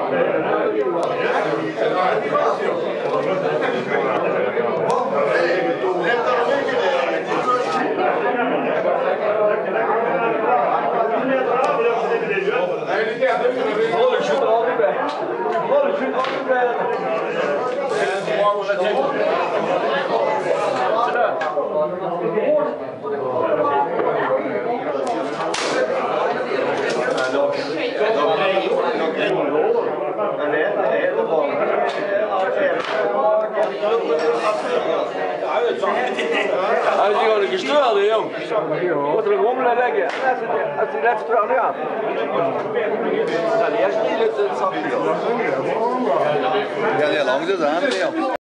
Hij is gewoon een gestuurde, jong. Wat er rommelen leggen. Als hij net terug nu aan. Dat is niet het. Ja, die lang dus aan.